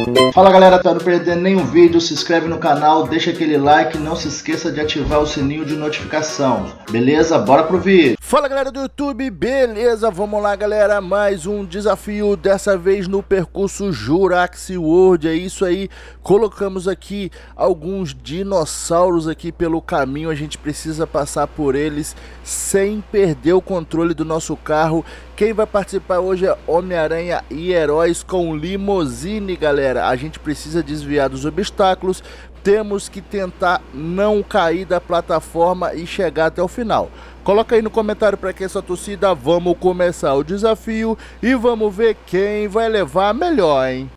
Fala galera, para não perder nenhum vídeo, se inscreve no canal, deixa aquele like, não se esqueça de ativar o sininho de notificação, beleza? Bora pro vídeo! Fala galera do YouTube, beleza? Vamos lá galera, mais um desafio, dessa vez no percurso Jurassic World, é isso aí. Colocamos aqui alguns dinossauros aqui pelo caminho, a gente precisa passar por eles sem perder o controle do nosso carro. Quem vai participar hoje é Homem-Aranha e Heróis com Limousine, galera. A gente precisa desviar dos obstáculos, temos que tentar não cair da plataforma e chegar até o final. Coloca aí no comentário para que essa torcida, vamos começar o desafio e vamos ver quem vai levar melhor, hein?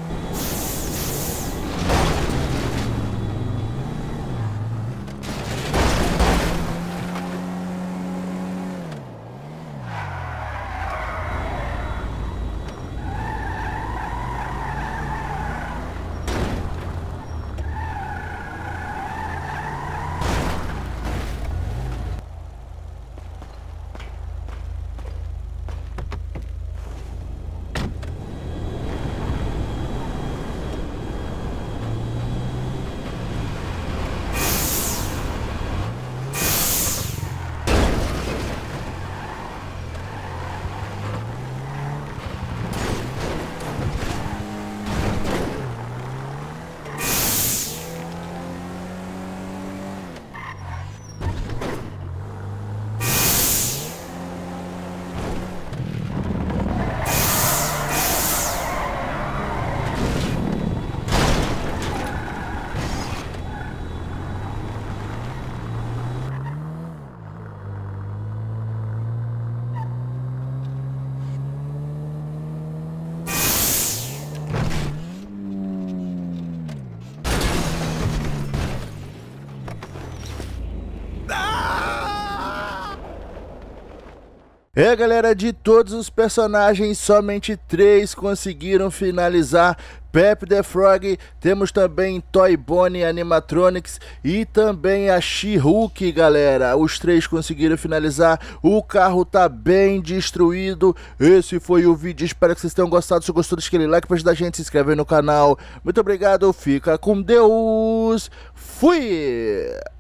Galera, de todos os personagens, somente 3 conseguiram finalizar Pepe the Frog. Temos também Toy Bonnie Animatronics e também a She-Hulk, galera. Os 3 conseguiram finalizar. O carro tá bem destruído. Esse foi o vídeo, espero que vocês tenham gostado. Se gostou, deixa aquele like pra ajudar a gente, se inscreve no canal. Muito obrigado, fica com Deus. Fui!